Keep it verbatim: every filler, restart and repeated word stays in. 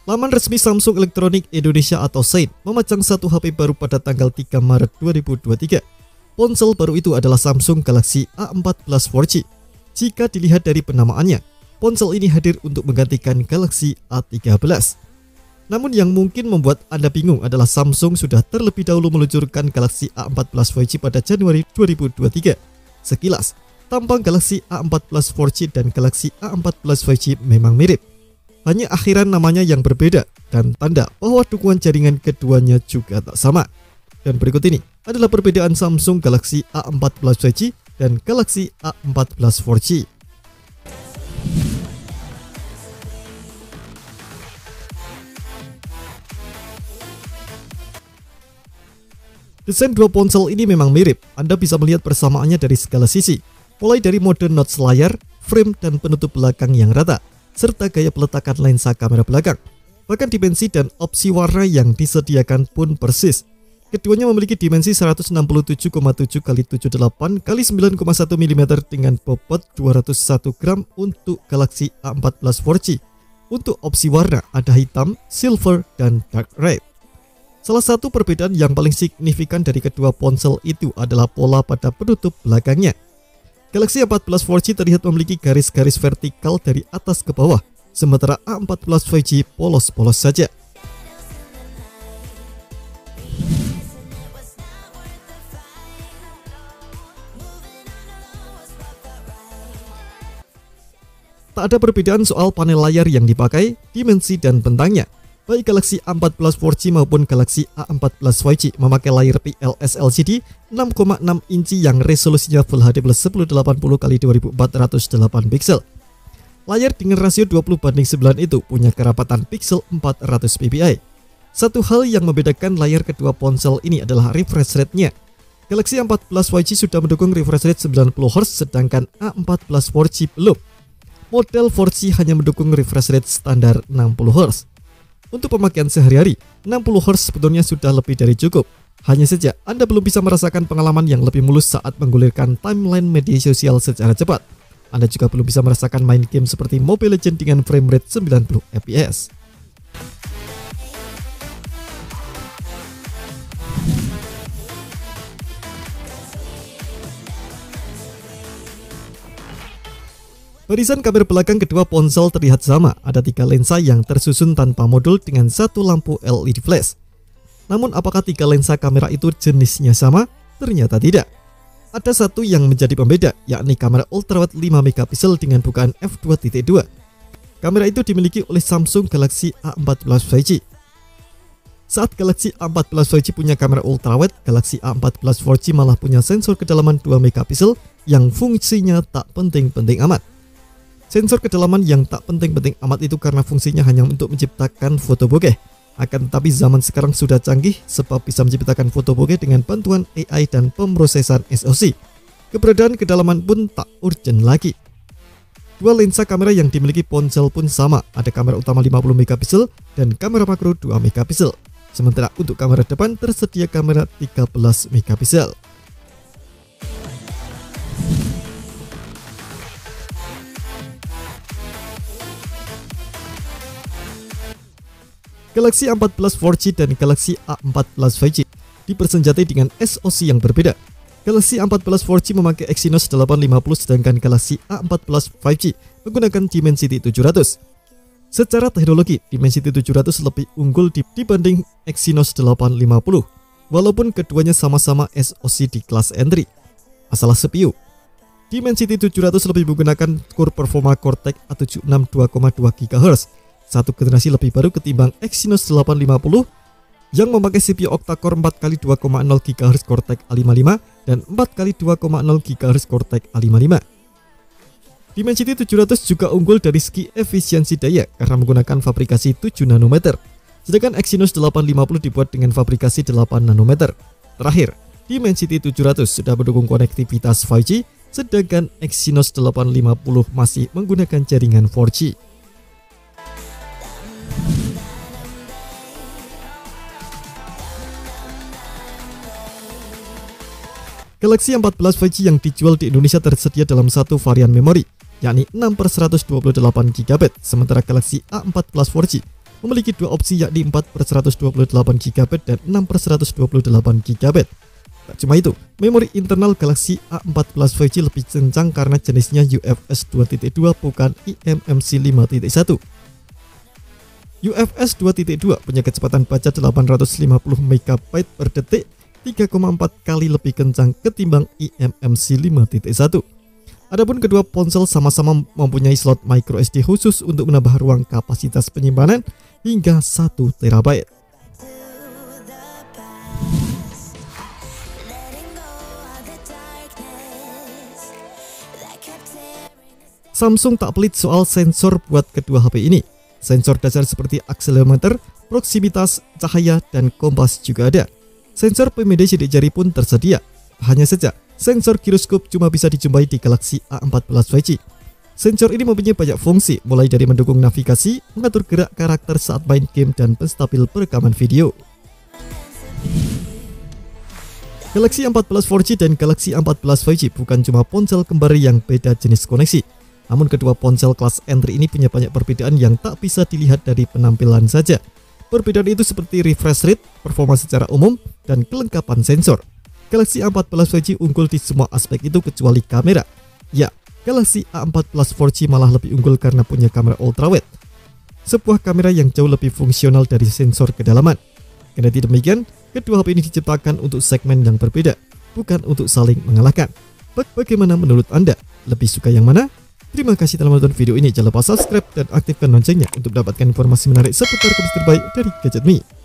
Laman resmi Samsung Electronics Indonesia atau S E I N memajang satu H P baru pada tanggal tiga Maret dua ribu dua puluh tiga. Ponsel baru itu adalah Samsung Galaxy A empat Plus empat G. Jika dilihat dari penamaannya, ponsel ini hadir untuk menggantikan Galaxy A tiga belas. Namun yang mungkin membuat Anda bingung adalah Samsung sudah terlebih dahulu meluncurkan Galaxy A empat Plus empat G pada Januari dua ribu dua puluh tiga. Sekilas, tampang Galaxy A empat Plus empat G dan Galaxy A empat Plus empat G memang mirip. Hanya akhiran namanya yang berbeda dan tanda bahwa dukungan jaringan keduanya juga tak sama. Dan berikut ini adalah perbedaan Samsung Galaxy A empat Plus empat G dan Galaxy A empat Plus empat G. Desain dua ponsel ini memang mirip. Anda bisa melihat persamaannya dari segala sisi, mulai dari mode notch layar, frame dan penutup belakang yang rata, serta gaya peletakan lensa kamera belakang. Bahkan dimensi dan opsi warna yang disediakan pun persis. Keduanya memiliki dimensi seratus enam puluh tujuh koma tujuh kali tujuh puluh delapan kali sembilan koma satu milimeter dengan bobot dua ratus satu gram untuk Galaxy A empat Plus empat G. Untuk opsi warna ada hitam, silver, dan dark red. Salah satu perbedaan yang paling signifikan dari kedua ponsel itu adalah pola pada penutup belakangnya. Galaxy A empat Plus empat G terlihat memiliki garis-garis vertikal dari atas ke bawah, sementara A empat Plus empat G polos-polos saja. Tak ada perbedaan soal panel layar yang dipakai, dimensi, dan bentangnya. Baik Galaxy A empat Plus empat G maupun Galaxy A empat Plus empat G memakai layar P L S L C D enam koma enam inci yang resolusinya Full H D plus seribu delapan puluh kali dua ribu empat ratus delapan piksel. Layar dengan rasio dua puluh banding sembilan itu punya kerapatan piksel empat ratus p p i. Satu hal yang membedakan layar kedua ponsel ini adalah refresh rate-nya. Galaxy A empat Plus empat G sudah mendukung refresh rate sembilan puluh hertz sedangkan A empat Plus empat G belum. Model empat G hanya mendukung refresh rate standar enam puluh hertz. Untuk pemakaian sehari-hari, enam puluh hertz sebetulnya sudah lebih dari cukup. Hanya saja Anda belum bisa merasakan pengalaman yang lebih mulus saat menggulirkan timeline media sosial secara cepat. Anda juga belum bisa merasakan main game seperti Mobile Legends dengan frame rate sembilan puluh F P S. Barisan kamera belakang kedua ponsel terlihat sama, ada tiga lensa yang tersusun tanpa modul dengan satu lampu L E D flash. Namun apakah tiga lensa kamera itu jenisnya sama? Ternyata tidak. Ada satu yang menjadi pembeda, yakni kamera ultrawide lima megapiksel dengan bukaan f dua titik dua. Kamera itu dimiliki oleh Samsung Galaxy A empat Plus empat G. Saat Galaxy A empat Plus empat G punya kamera ultrawide, Galaxy A empat Plus empat G malah punya sensor kedalaman dua megapiksel yang fungsinya tak penting-penting amat. Sensor kedalaman yang tak penting-penting amat itu karena fungsinya hanya untuk menciptakan foto bokeh. Akan tetapi zaman sekarang sudah canggih sebab bisa menciptakan foto bokeh dengan bantuan A I dan pemrosesan S O C. Keberadaan kedalaman pun tak urgent lagi. Dua lensa kamera yang dimiliki ponsel pun sama, ada kamera utama lima puluh megapiksel dan kamera makro dua megapiksel. Sementara untuk kamera depan tersedia kamera tiga belas megapiksel. Galaxy A empat Plus empat G dan Galaxy A empat Plus empat G dipersenjatai dengan S O C yang berbeda. Galaxy A empat Plus empat G memakai Exynos delapan lima puluh sedangkan Galaxy A empat Plus lima G menggunakan Dimensity tujuh ratus. Secara teknologi, Dimensity tujuh ratus lebih unggul dibanding Exynos delapan lima puluh, walaupun keduanya sama-sama S O C di kelas entry. Masalah C P U, Dimensity tujuh ratus lebih menggunakan core performa Cortex A tujuh enam dua koma dua gigahertz, satu generasi lebih baru ketimbang Exynos delapan lima puluh yang memakai C P U octa-core empat kali dua koma nol gigahertz Cortex A lima lima dan empat kali dua koma nol gigahertz Cortex A lima lima. Dimensity tujuh ratus juga unggul dari segi efisiensi daya karena menggunakan fabrikasi tujuh nanometer, sedangkan Exynos delapan lima puluh dibuat dengan fabrikasi delapan nanometer. Terakhir, Dimensity tujuh ratus sudah mendukung konektivitas lima G, sedangkan Exynos delapan lima puluh masih menggunakan jaringan empat G. Galaxy A empat Plus lima G yang dijual di Indonesia tersedia dalam satu varian memori, yakni enam per seratus dua puluh delapan giga byte, sementara Galaxy A empat Plus empat G memiliki dua opsi yakni empat per seratus dua puluh delapan giga byte dan enam per seratus dua puluh delapan giga byte. Tak cuma itu, memori internal Galaxy A empat belas lima G lebih kencang karena jenisnya U F S dua titik dua bukan I M M C lima titik satu. U F S dua titik dua punya kecepatan baca delapan ratus lima puluh megabyte per detik, tiga koma empat kali lebih kencang ketimbang I M M C lima titik satu. Adapun kedua ponsel sama-sama mempunyai slot micro S D khusus untuk menambah ruang kapasitas penyimpanan hingga satu terabyte. Samsung tak pelit soal sensor buat kedua H P ini. Sensor dasar seperti akselerometer, proksimitas, cahaya, dan kompas juga ada. Sensor pemindai sidik jari pun tersedia. Hanya saja, sensor giroskop cuma bisa dijumpai di Galaxy A empat belas lima G. Sensor ini mempunyai banyak fungsi, mulai dari mendukung navigasi, mengatur gerak karakter saat main game, dan penstabil perekaman video. Galaxy A empat belas empat G dan Galaxy A empat belas lima G bukan cuma ponsel kembar yang beda jenis koneksi. Namun kedua ponsel kelas entry ini punya banyak perbedaan yang tak bisa dilihat dari penampilan saja. Perbedaan itu seperti refresh rate, performa secara umum, dan kelengkapan sensor. Galaxy A empat belas lima G unggul di semua aspek itu kecuali kamera. Ya, Galaxy A empat belas empat G malah lebih unggul karena punya kamera ultrawide, sebuah kamera yang jauh lebih fungsional dari sensor kedalaman. Kendati demikian, kedua H P ini diciptakan untuk segmen yang berbeda, bukan untuk saling mengalahkan. Bagaimana menurut Anda? Lebih suka yang mana? Terima kasih telah menonton video ini. Jangan lupa subscribe dan aktifkan loncengnya untuk mendapatkan informasi menarik seputar komputer terbaik dari Gadget Me.